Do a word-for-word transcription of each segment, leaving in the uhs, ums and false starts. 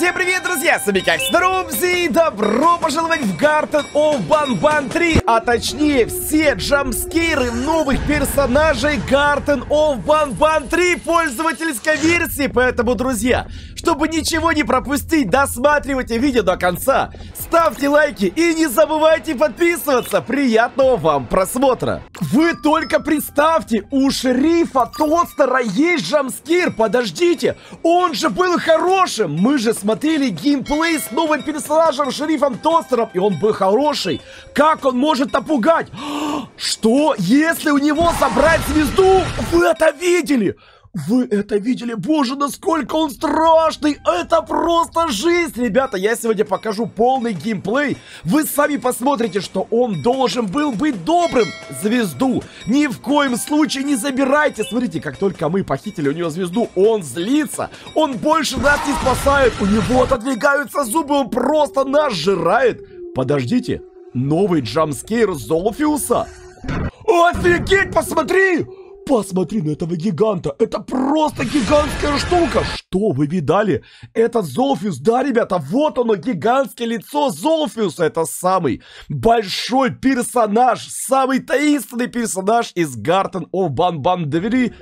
Всем привет, друзья! С вами как Снорубзи, и добро пожаловать в Garten of Banban три, а точнее все джампскейры новых персонажей Garten of Banban три пользовательской версии. Поэтому, друзья, чтобы ничего не пропустить, досматривайте видео до конца, ставьте лайки и не забывайте подписываться. Приятного вам просмотра! Вы только представьте, у шерифа Тостера есть джампскейр. Подождите, он же был хорошим. Мы же смотрели геймплей с новым персонажем шерифом Тостером, и он был хороший. Как он может напугать? Что, если у него забрать звезду? Вы это видели? Вы это видели? Боже, насколько он страшный! Это просто жизнь! Ребята, я сегодня покажу полный геймплей. Вы сами посмотрите, что он должен был быть добрым. Звезду ни в коем случае не забирайте. Смотрите, как только мы похитили у него звезду, он злится. Он больше нас не спасает. У него отодвигаются зубы, он просто нас жирает. Подождите, новый джампскейр Золфиуса? Офигеть, посмотри! Посмотри на этого гиганта. Это просто гигантская штука. Что вы видали? Этот Золфиус, да, ребята, вот оно, гигантское лицо Золфиуса. Это самый большой персонаж, самый таинственный персонаж из Garten of Banban два,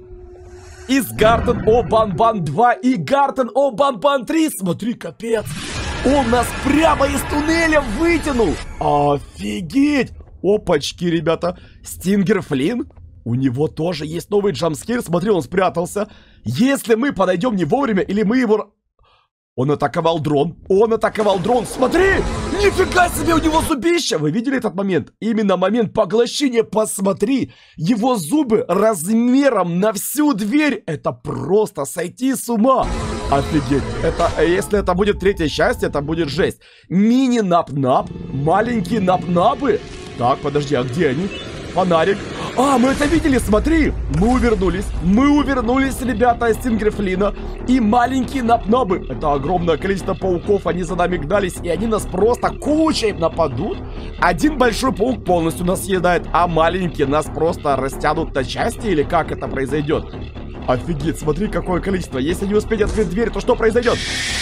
из Garten of Banban два и Garten of Banban три. Смотри, капец. Он нас прямо из туннеля вытянул. Офигеть. Опачки, ребята. Стингер Флинн? У него тоже есть новый джампскейр. Смотри, он спрятался. Если мы подойдем не вовремя, или мы его... Он атаковал дрон. Он атаковал дрон. Смотри! Нифига себе, у него зубища! Вы видели этот момент? Именно момент поглощения. Посмотри! Его зубы размером на всю дверь. Это просто сойти с ума. Офигеть. Это, если это будет третья часть, это будет жесть. Мини-нап-нап. Маленькие нап-напы. Так, подожди, а где они? Фонарик. А, мы это видели, смотри. Мы увернулись. Мы увернулись, ребята, из Стингер Флинна. И маленькие нап-набы. Это огромное количество пауков. Они за нами гнались. И они нас просто кучей нападут. Один большой паук полностью нас съедает. А маленькие нас просто растянут на части. Или как это произойдет? Офигеть, смотри, какое количество. Если не успеть открыть дверь, то что произойдет?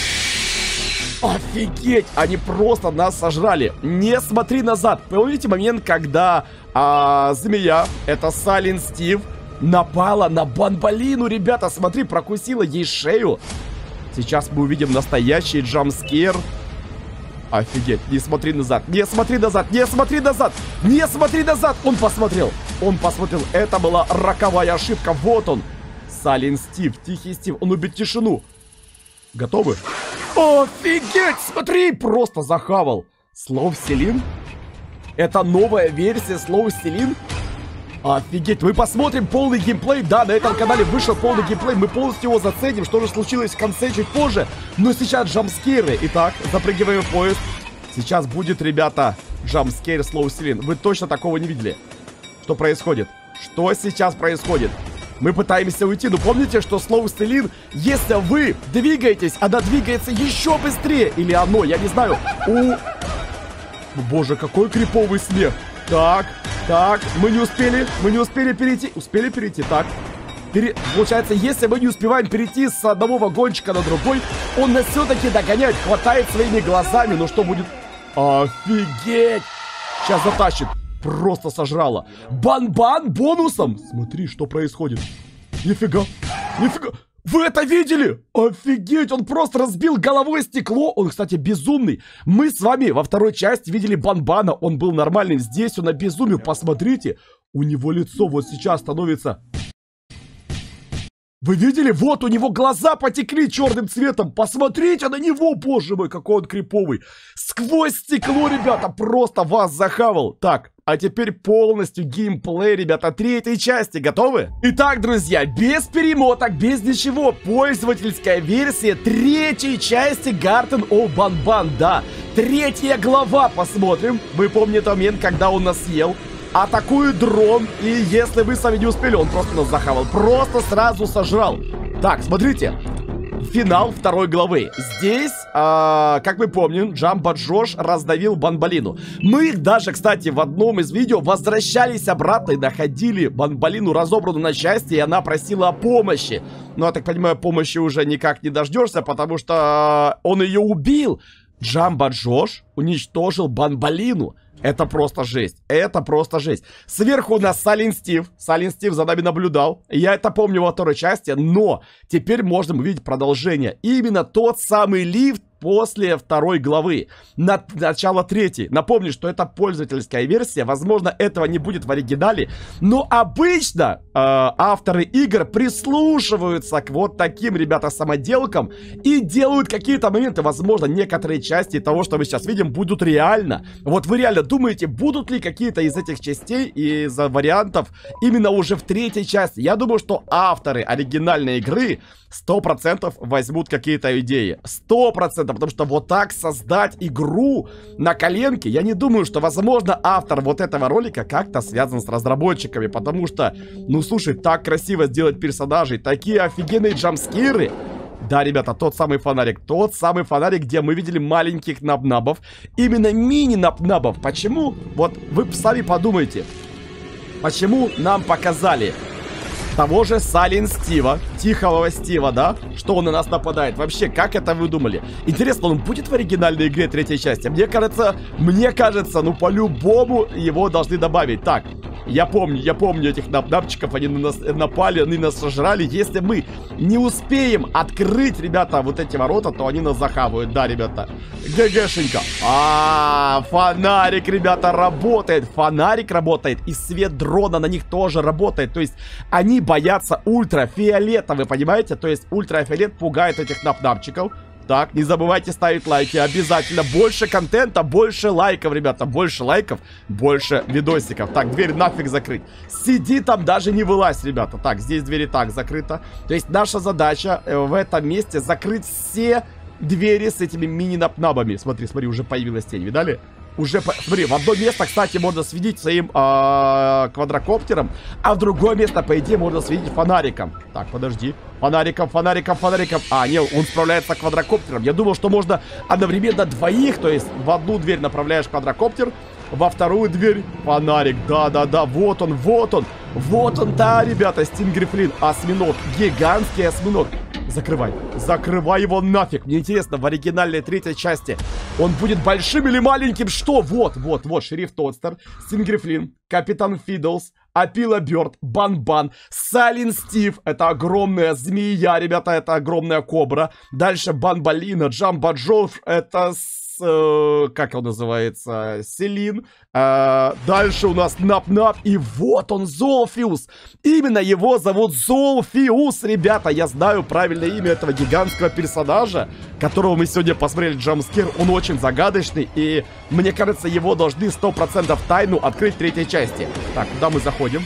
Офигеть, они просто нас сожрали. Не смотри назад. Помните момент, когда а, змея, это Сайлент Стив, напала на Банбалину, ребята? Смотри, прокусила ей шею. Сейчас мы увидим настоящий джампскейр. Офигеть, не смотри назад, не смотри назад, не смотри назад, не смотри назад. Он посмотрел, он посмотрел. Это была роковая ошибка. Вот он, Сайлент Стив, Тихий Стив. Он убит тишину. Готовы? Офигеть! Смотри, просто захавал. Слов Селин? Это новая версия Слов Селин? Офигеть, мы посмотрим полный геймплей. Да, на этом канале вышел полный геймплей. Мы полностью его заценим, что же случилось в конце чуть позже. Но сейчас джампскейры. Итак, запрыгиваем в поезд. Сейчас будет, ребята, джампскейр Слов Селин. Вы точно такого не видели? Что происходит? Что сейчас происходит? Мы пытаемся уйти, но помните, что Слоу Селин, если вы двигаетесь, она двигается еще быстрее. Или оно, я не знаю. У... Боже, какой криповый смех. Так, так, мы не успели, мы не успели перейти. Успели перейти, так. Пере... Получается, если мы не успеваем перейти с одного вагончика на другой, он нас все-таки догоняет, хватает своими глазами. Ну что будет? Офигеть! Сейчас затащит. Просто сожрала. Банбан бонусом. Смотри, что происходит. Нифига. Нифига. Вы это видели? Офигеть, он просто разбил головой стекло. Он, кстати, безумный. Мы с вами во второй части видели Банбана. Он был нормальным. Здесь он обезумел. Посмотрите. У него лицо вот сейчас становится... Вы видели? Вот у него глаза потекли черным цветом. Посмотрите на него, боже мой, какой он криповый. Сквозь стекло, ребята, просто вас захавал. Так, а теперь полностью геймплей, ребята, третьей части. Готовы? Итак, друзья, без перемоток, без ничего. Пользовательская версия третьей части Garten of Banban. Да, третья глава. Посмотрим. Вы помните момент, когда он нас съел? Атакует дрон, и если вы сами не успели, он просто нас захавал. Просто сразу сожрал. Так, смотрите. финал второй главы. Здесь, э, как мы помним, Джамбо Джош раздавил Банбалину. Мы даже, кстати, в одном из видео возвращались обратно и находили Банбалину разобранную на части, и она просила о помощи. Но, я так понимаю, помощи уже никак не дождешься, потому что он ее убил. Джамбо Джош уничтожил Банбалину. Это просто жесть. Это просто жесть. Сверху у нас Silent Steve. Silent Steve за нами наблюдал. Я это помню во второй части. Но теперь можем увидеть продолжение. Именно тот самый лифт после второй главы. На начало третьей. Напомню, что это пользовательская версия. Возможно, этого не будет в оригинале. Но обычно э, авторы игр прислушиваются к вот таким, ребята, самоделкам. И делают какие-то моменты. Возможно, некоторые части того, что мы сейчас видим, будут реально. Вот вы реально думаете, будут ли какие-то из этих частей, из вариантов именно уже в третьей части? Я думаю, что авторы оригинальной игры сто процентов возьмут какие-то идеи. сто процентов. Потому что вот так создать игру на коленке, я не думаю, что, возможно, автор вот этого ролика как-то связан с разработчиками. Потому что, ну, слушай, так красиво сделать персонажей, такие офигенные джампскиры. Да, ребята, тот самый фонарик. Тот самый фонарик, где мы видели маленьких набнабов. Именно мини-набнабов. Почему? Вот вы сами подумайте. Почему нам показали того же Silent Стива, Тихого Стива, да? Что он на нас нападает. Вообще, как это вы думали? Интересно, он будет в оригинальной игре третьей части? Мне кажется, мне кажется, ну по-любому его должны добавить. Так, я помню, я помню этих набнабчиков, они на нас напали, они нас сожрали. Если мы не успеем открыть, ребята, вот эти ворота, то они нас захавают. Да, ребята. ГГшенька. А, фонарик, ребята, работает. Фонарик работает. И свет дрона на них тоже работает. То есть, они боятся ультрафиолета, вы понимаете? То есть, ультрафиолет пугает этих набнабчиков. Так, не забывайте ставить лайки, обязательно. Больше контента, больше лайков, ребята. Больше лайков, больше видосиков. Так, дверь нафиг закрыть. Сиди там, даже не вылазь, ребята. Так, здесь двери так закрыта. То есть наша задача э, в этом месте закрыть все двери с этими мини-напнабами. Смотри, смотри, уже появилась тень, видали? Уже, по... смотри, в одно место, кстати, можно светить своим э, квадрокоптером, а в другое место, по идее, можно светить фонариком. Так, подожди. Фонариком, фонариком, фонариком. А, нет, он справляется квадрокоптером. Я думал, что можно одновременно двоих, то есть в одну дверь направляешь квадрокоптер, во вторую дверь фонарик. Да-да-да, вот он, вот он. Вот он, да, ребята, Стингрифлин, осьминог, гигантский осьминог. Закрывай, закрывай его нафиг. Мне интересно, в оригинальной третьей части он будет большим или маленьким? Что? Вот, вот, вот, шериф Тодстер, Стингрифлин, Капитан Фидлс, Апила Бёрд, Бан-Бан, Silent Стив, это огромная змея, ребята, это огромная кобра. Дальше Банбалина, Джамбо Джош, это... Э, как он называется? Селин. Э, дальше у нас Нап-Нап. И вот он, Золфиус. Именно его зовут Золфиус, ребята. Я знаю правильное имя этого гигантского персонажа, которого мы сегодня посмотрели, джампскир. Он очень загадочный. И мне кажется, его должны сто процентов тайну открыть в третьей части. Так, куда мы заходим?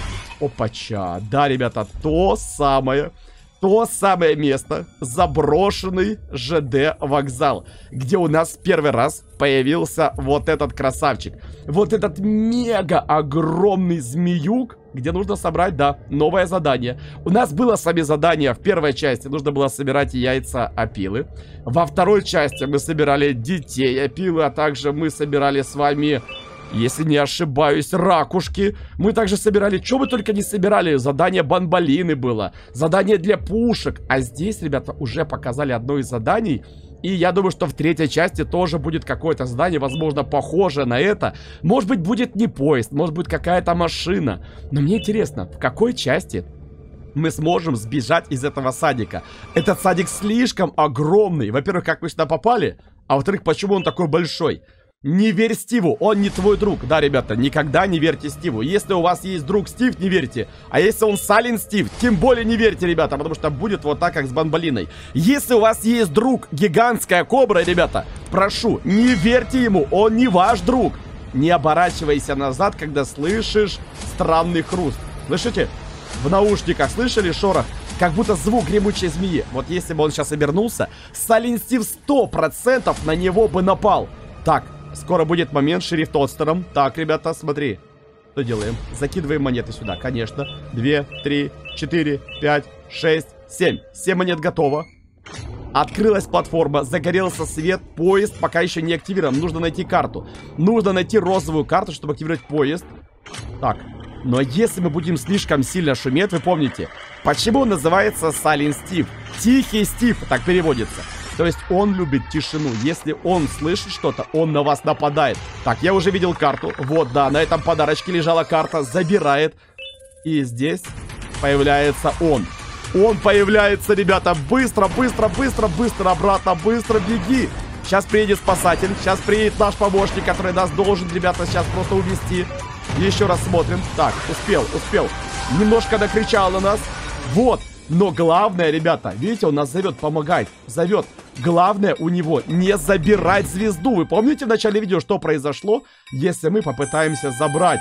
Опача. Да, ребята, то самое... То самое место, заброшенный ЖД вокзал, где у нас первый раз появился вот этот красавчик. Вот этот мега огромный змеюк, где нужно собрать, да, новое задание. У нас было с вами задание в первой части, нужно было собирать яйца опилы. Во второй части мы собирали детей опилы, а также мы собирали с вами... Если не ошибаюсь, ракушки. Мы также собирали, что мы только не собирали. Задание Банбалины было. Задание для пушек. А здесь, ребята, уже показали одно из заданий. И я думаю, что в третьей части тоже будет какое-то задание, возможно, похожее на это. Может быть, будет не поезд, может быть, какая-то машина. Но мне интересно, в какой части мы сможем сбежать из этого садика? Этот садик слишком огромный. Во-первых, как мы сюда попали? А во-вторых, почему он такой большой? Не верь Стиву, он не твой друг. Да, ребята, никогда не верьте Стиву. Если у вас есть друг Стив, не верьте. А если он Silent Стив, тем более не верьте, ребята, потому что будет вот так, как с Банбалиной. Если у вас есть друг гигантская кобра, ребята, прошу, не верьте ему, он не ваш друг. Не оборачивайся назад, когда слышишь странный хруст. Слышите? В наушниках слышали шорох? Как будто звук гремучей змеи. Вот если бы он сейчас обернулся, Silent Стив сто процентов на него бы напал. Так. Скоро будет момент с шериф Тодстером. Так, ребята, смотри. Что делаем? Закидываем монеты сюда, конечно. Две, три, четыре, пять, шесть, семь. Семь монет готово. Открылась платформа, загорелся свет, поезд пока еще не активирован. Нужно найти карту. Нужно найти розовую карту, чтобы активировать поезд. Так, но если мы будем слишком сильно шуметь, вы помните, почему он называется Silent Steve? Тихий Стив, так переводится. То есть он любит тишину. Если он слышит что-то, он на вас нападает. Так, я уже видел карту. Вот, да, на этом подарочке лежала карта. Забирает. И здесь появляется он. Он появляется, ребята. Быстро, быстро, быстро, быстро обратно. Быстро беги. Сейчас приедет спасатель. Сейчас приедет наш помощник, который нас должен, ребята, сейчас просто увезти. Еще раз смотрим. Так, успел, успел. Немножко накричал на нас. Вот. Но главное, ребята, видите, он нас зовет помогать. Зовет. Главное у него не забирать звезду. Вы помните в начале видео, что произошло, если мы попытаемся забрать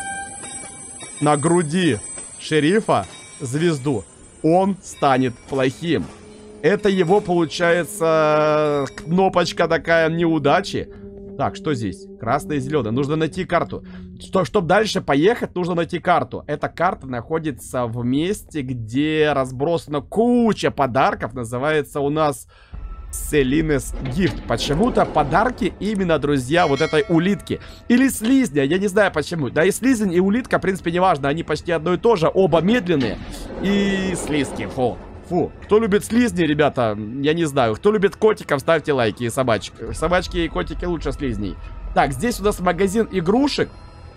на груди шерифа звезду? Он станет плохим. Это его, получается, кнопочка такая неудачи. Так, что здесь? Красное и зеленое. Нужно найти карту. Что, чтобы дальше поехать, нужно найти карту. Эта карта находится в месте, где разбросана куча подарков. Называется у нас Селинес Гифт. Почему-то подарки именно, друзья, вот этой улитки. Или слизня, я не знаю почему. Да и слизень, и улитка, в принципе, не важно. Они почти одно и то же. Оба медленные. И слизки, фу. Фу, кто любит слизни, ребята, я не знаю. Кто любит котиков, ставьте лайки и собачек. Собачки и котики лучше слизней. Так, здесь у нас магазин игрушек.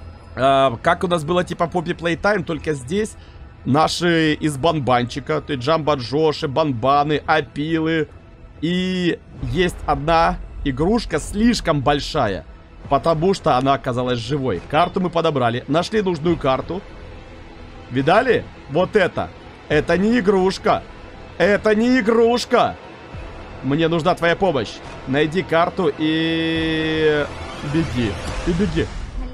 э, Как у нас было типа Poppy Playtime, только здесь наши из банбанчика. То есть Джамбо Джоши, банбаны, опилы. И есть одна игрушка слишком большая, потому что она оказалась живой. Карту мы подобрали, нашли нужную карту. Видали? Вот это. Это не игрушка. Это не игрушка. Мне нужна твоя помощь. Найди карту и... беги. И беги.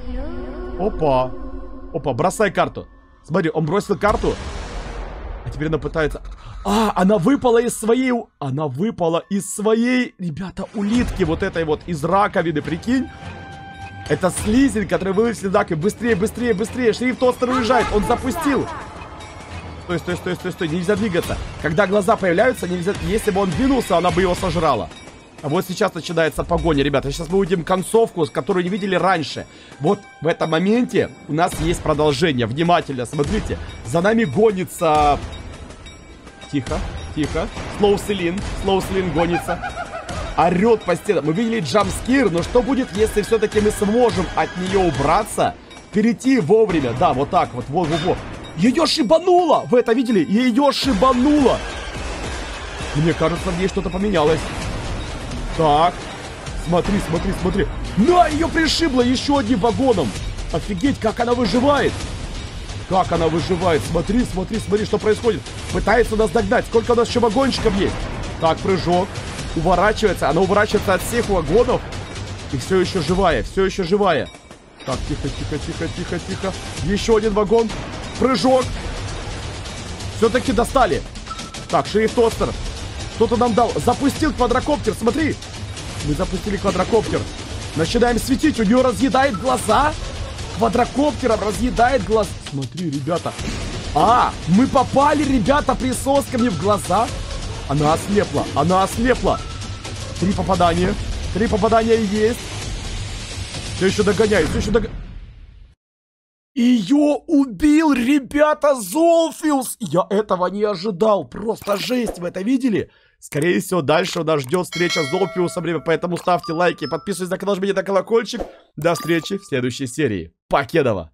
Опа. Опа, бросай карту. Смотри, он бросил карту. А теперь она пытается... А, она выпала из своей... Она выпала из своей, ребята, улитки. Вот этой вот, из раковины, прикинь. Это слизень, который вылез из раковины. Быстрее, быстрее, быстрее. Шериф Тостер уезжает. Он запустил. Стой, стой, стой, стой, стой, нельзя двигаться. Когда глаза появляются, нельзя... Если бы он двинулся, она бы его сожрала. А вот сейчас начинается погоня, ребята. Сейчас мы увидим концовку, которую не видели раньше. Вот в этом моменте у нас есть продолжение. Внимательно, смотрите. За нами гонится... Тихо, тихо. Слоу Селин, Слоу Селин гонится. Орет по стенам. Мы видели джампскир, но что будет, если все-таки мы сможем от нее убраться? Перейти вовремя. Да, вот так вот, во-во-во. Ее шибануло! Вы это видели? Ее шибануло! Мне кажется, в ней что-то поменялось. Так. Смотри, смотри, смотри. На, ее пришибло еще одним вагоном. Офигеть, как она выживает. Как она выживает. Смотри, смотри, смотри, что происходит. Пытается нас догнать. Сколько у нас еще вагончиков есть? Так, прыжок. Уворачивается. Она уворачивается от всех вагонов. И все еще живая, все еще живая. Так, тихо, тихо, тихо, тихо, тихо. Еще один вагон. Прыжок. Все-таки достали. Так, шериф Тостер. Кто-то нам дал. Запустил квадрокоптер, смотри. Мы запустили квадрокоптер. Начинаем светить. У нее разъедает глаза. Квадрокоптером разъедает глаз. Смотри, ребята. А, мы попали, ребята, присосками в глаза. Она ослепла. Она ослепла. Три попадания. Три попадания есть. Все еще догоняет. Все еще догоняет. Ее убил, ребята, Золфиус! Я этого не ожидал. Просто жесть, вы это видели? Скорее всего, дальше нас ждет встреча с Золфиусом, поэтому ставьте лайки, подписывайтесь на канал, жмите на колокольчик. До встречи в следующей серии. Покедова!